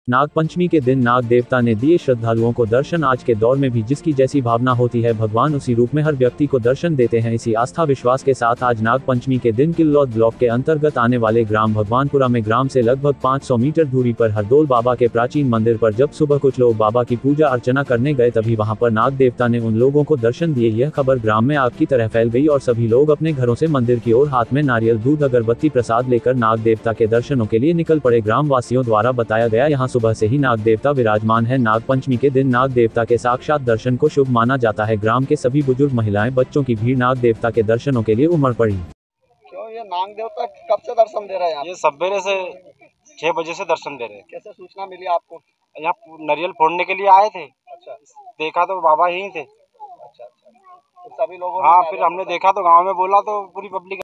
नाग पंचमी के दिन नाग देवता ने दिए श्रद्धालुओं को दर्शन। आज के दौर में भी जिसकी जैसी भावना होती है, भगवान उसी रूप में हर व्यक्ति को दर्शन देते हैं। इसी आस्था विश्वास के साथ आज नाग पंचमी के दिन किल्लौद ब्लॉक के अंतर्गत आने वाले ग्राम भगवानपुरा में ग्राम से लगभग 500 मीटर दूरी पर हरदोल बाबा के प्राचीन मंदिर पर जब सुबह कुछ लोग बाबा की पूजा अर्चना करने गए, तभी वहां पर नाग देवता ने उन लोगों को दर्शन दिए। यह खबर ग्राम में आग की तरह फैल गई और सभी लोग अपने घरों से मंदिर की ओर हाथ में नारियल, दूध, अगरबत्ती, प्रसाद लेकर नाग देवता के दर्शनों के लिए निकल पड़े। ग्राम वासियों द्वारा बताया गया, यहाँ सुबह से ही नाग देवता विराजमान है। नाग पंचमी के दिन नाग देवता के साक्षात दर्शन को शुभ माना जाता है। ग्राम के सभी बुजुर्ग, महिलाएं, बच्चों की भीड़ नाग देवता के दर्शनों के लिए उमड़ पड़ी। क्यों ये नाग देवता कब से दर्शन दे रहे हैं? ये सवेरे से 6 बजे से दर्शन दे रहे हैं। कैसे सूचना मिली आपको? यहाँ नारियल फोड़ने के लिए आए थे। अच्छा, देखा तो बाबा ही थे। अच्छा। तो सभी लोगों हाँ, फिर हमने देखा तो गांव में बोला तो पूरी पब्लिक